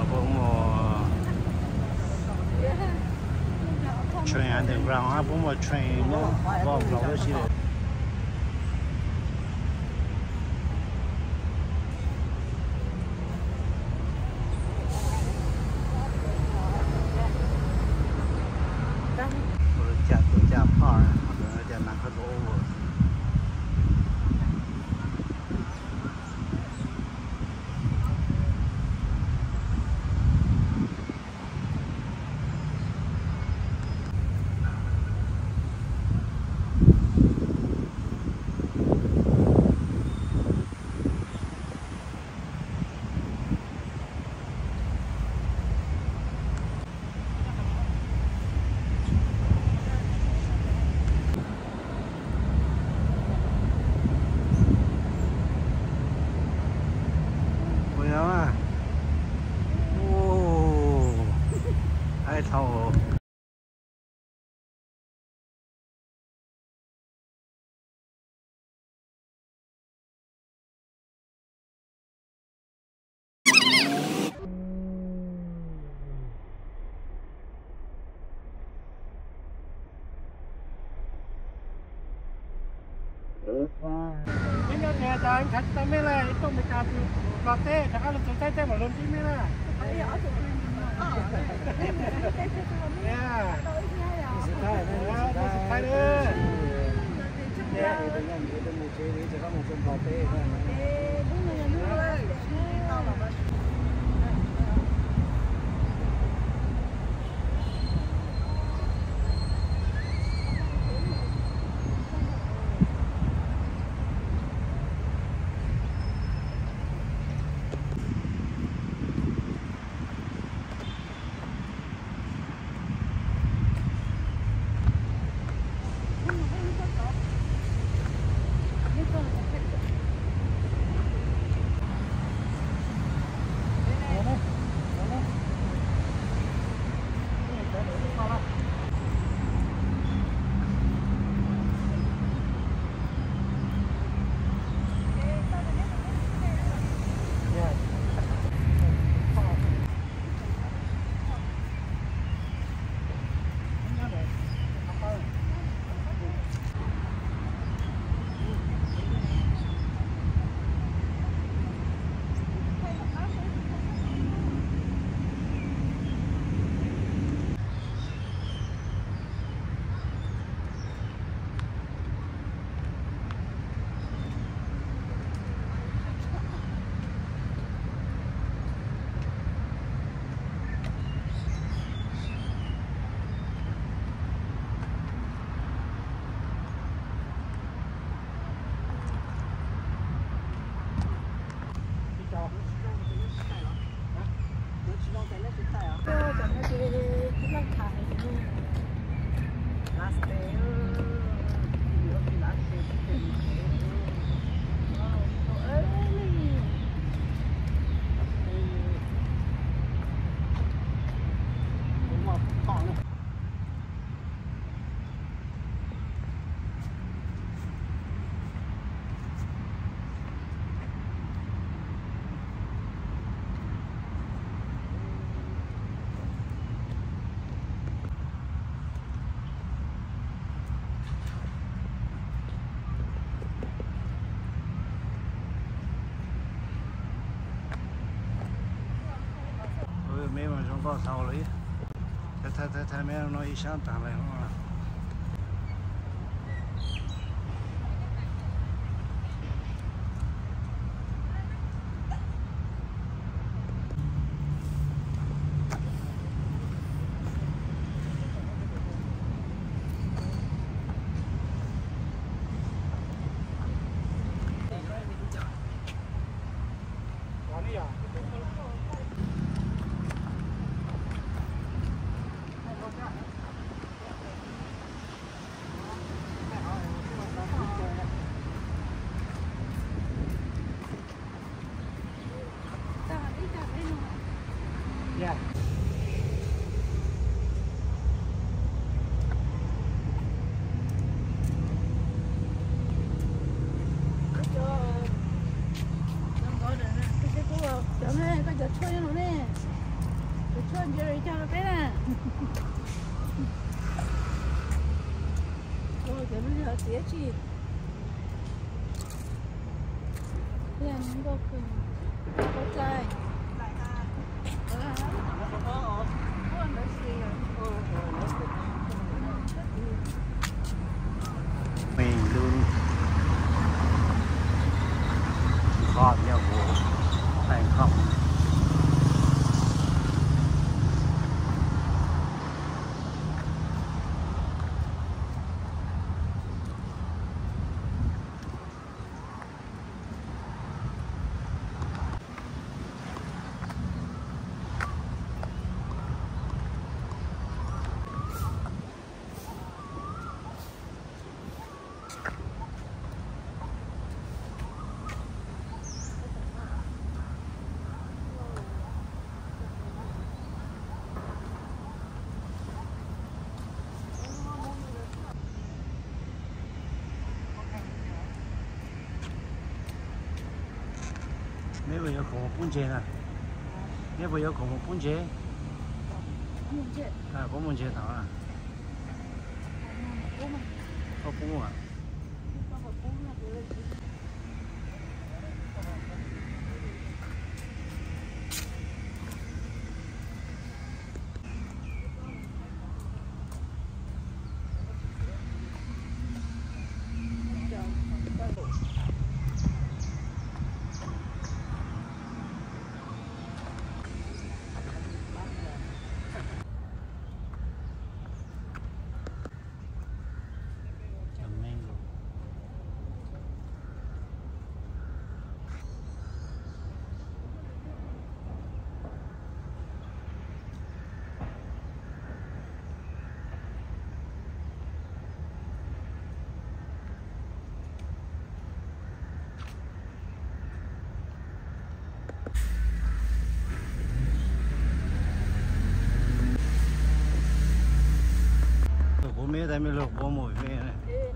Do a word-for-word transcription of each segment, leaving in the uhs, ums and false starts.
cũng một train underground ha cũng một train nữa vào vào cái gì đấy rồi chặt rồi chặt phở rồi chặt nặng hơn lỗ thầu bây giờ nhà ta khách ta mới là ít trong mấy cái cà phê chắc là chúng ta sẽ mở luôn chứ mới là yeah thay nữa yeah mấy mà chúng có thầu lấy thay thay thay thay mấy nó ý sáng tạm lại không à yeah. Cái cái của chợ này có chợ chơi nó nè. 我劝别人家了别人。我给人家接起。เรียนมันก็คือเข้าใจไม่ลืมขอบยาโวแบ่งขอบไม่ว่า有恐怖半截啦，ไม่ว่า有恐怖半截，啊，恐怖半截頭啊，好恐怖啊！我没在没落过毛飞呢。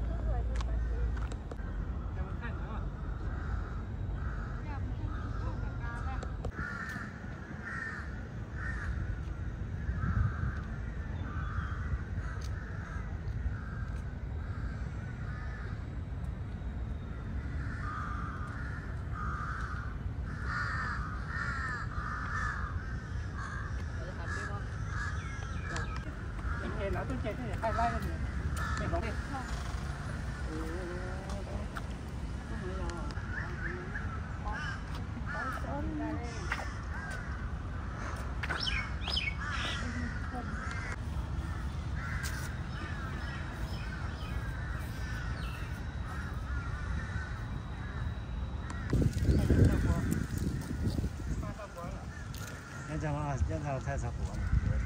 拿东西这也太烂了，你没弄的。 人家嘛，人家太差不多了。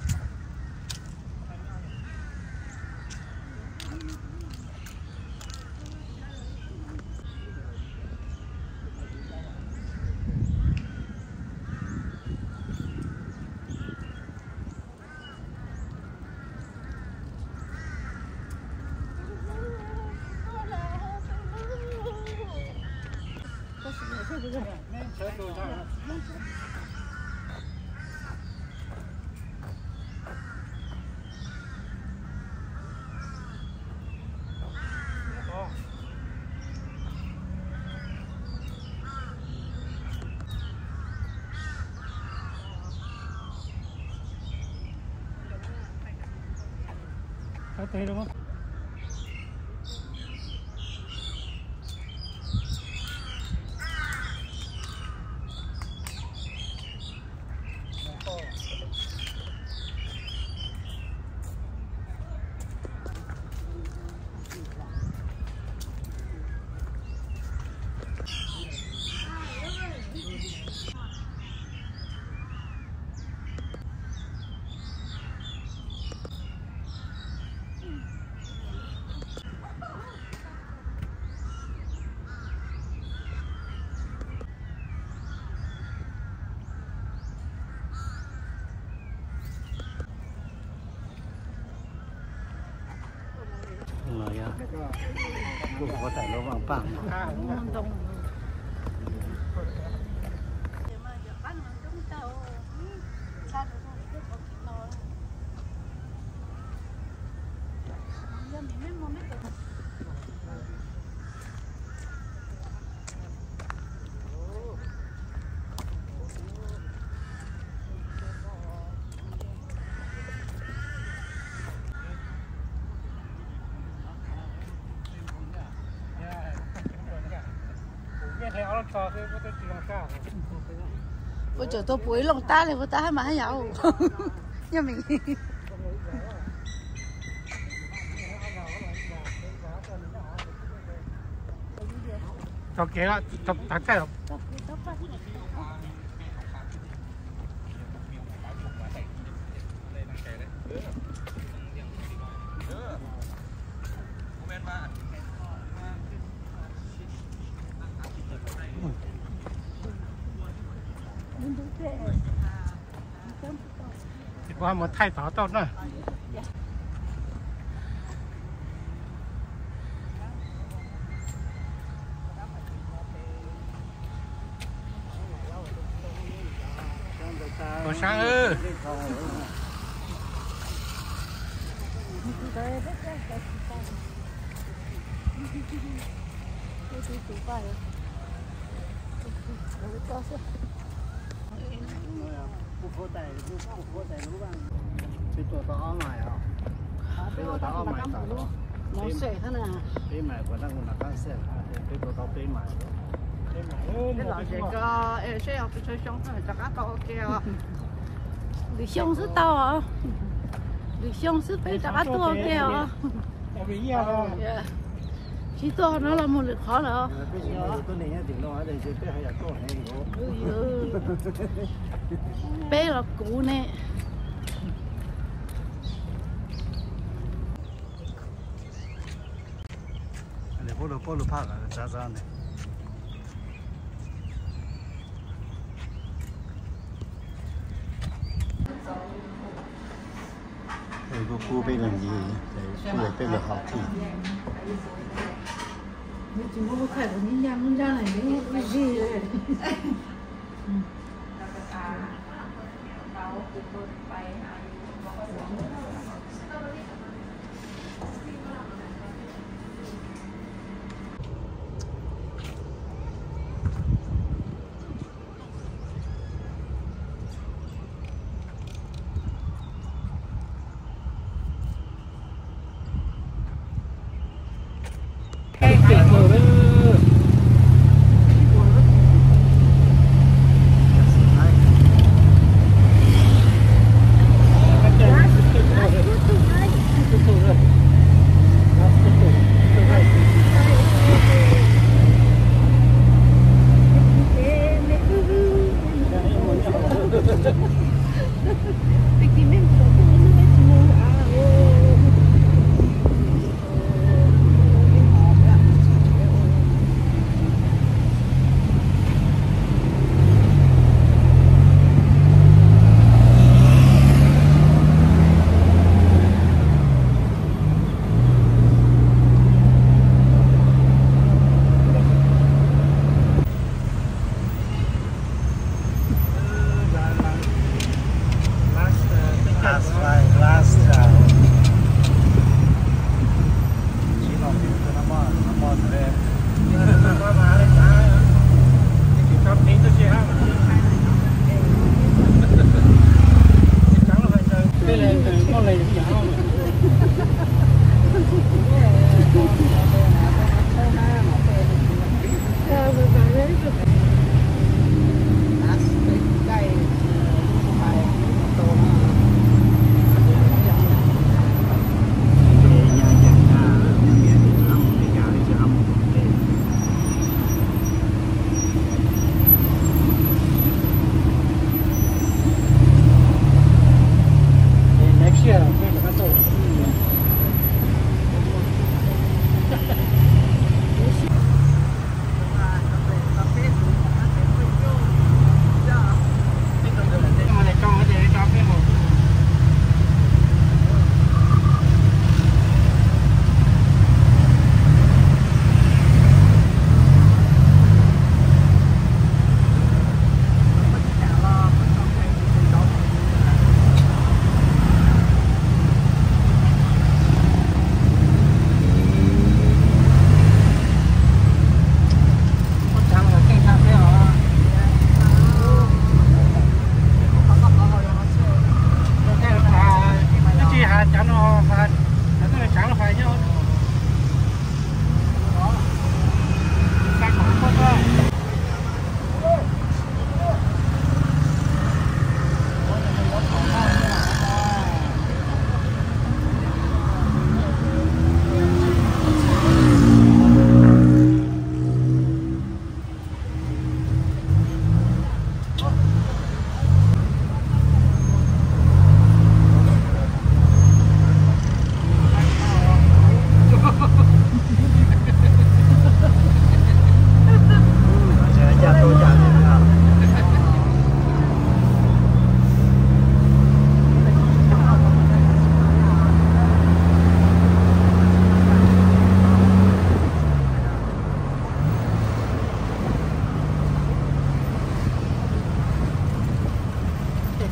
还对了吗？ rồi á, cô có thể nó bằng bằng. 我就都不会弄大的，我打还蛮有，要命。 就幾啦，就大雞肉。結果係冇太打到呢。我想呃。 不可带，不不可带路吧？最多到二买啊，最多到二買大咯。 冇水可能。 北買嗰陣我那間食，最多到北買。 你老這個誒需要吹香氛，大家都 OK 啊。你香是到啊，你香是被大家都 OK 啊。 有沒有啊？ chỉ to nó là một lực khó nữa. Bé là cũ nè. Này bố đồ bố đồ phạt là giá giá này. Đây có khu bên làm gì? Đây khu này bên là học thì. Mình chỉ mua khải của những nhà nhân gia này những cái gì đấy.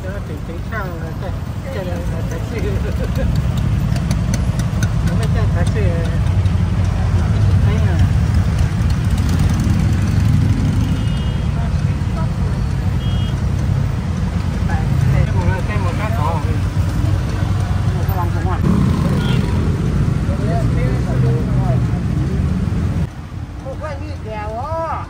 cho nó tỉnh tỉnh sao là cái cái là taxi nó mới cái taxi thấy nè cái một cái một cái cỏ một cái lòng không à một cái như kèo á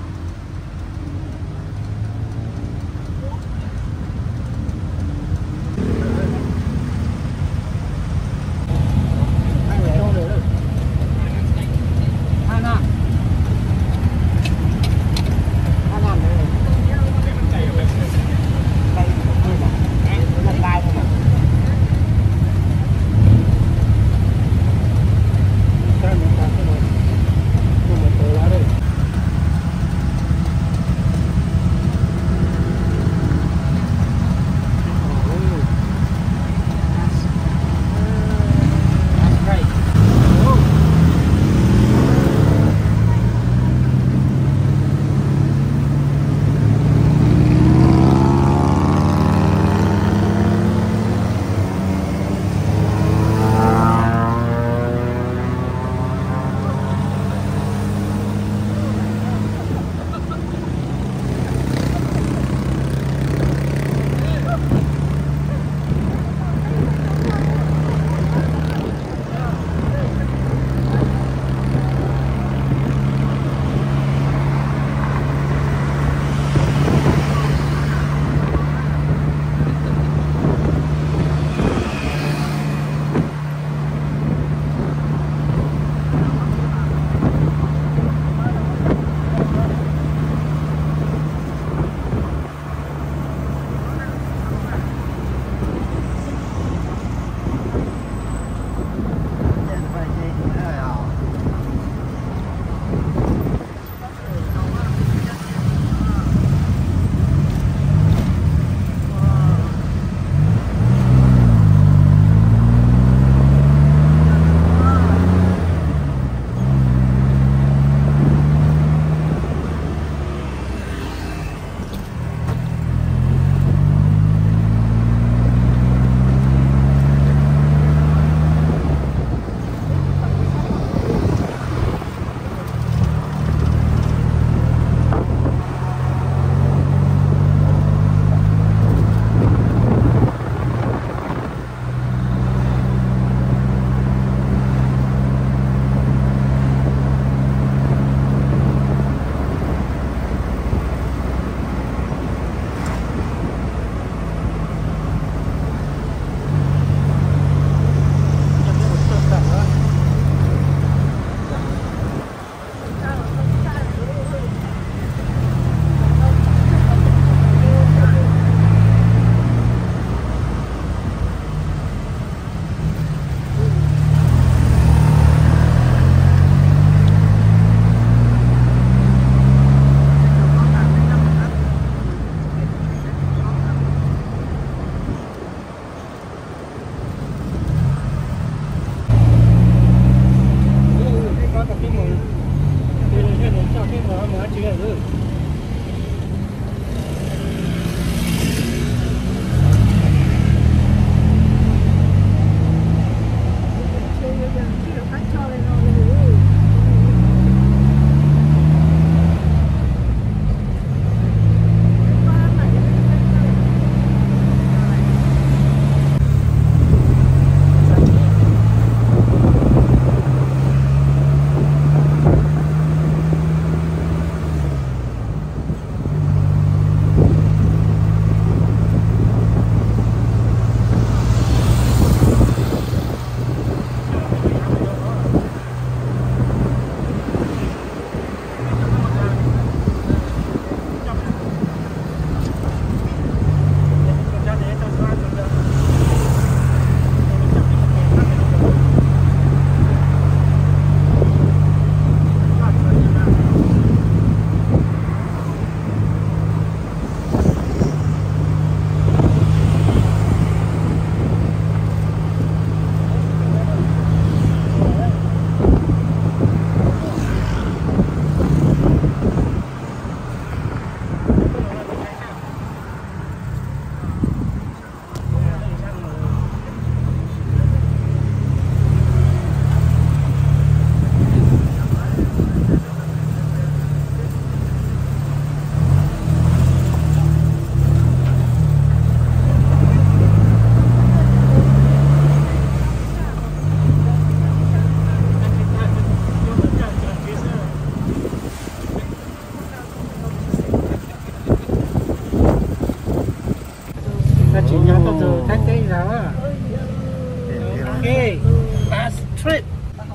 那只要到这太对了啊。Okay, last trip.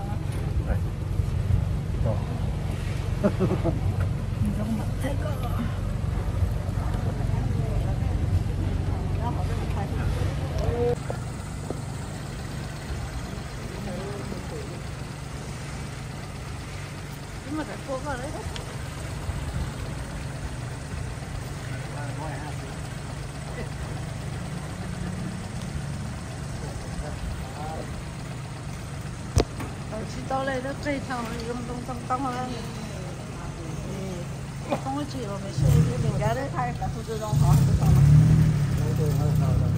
Nhưng mà phải cố vào đấy. Chỉ tao lấy nó cây thằng nó dùng đông đông đông hơn. Không có chỉ mà phải xây cái đỉnh đá đấy thay cả khu tự động hóa tự động.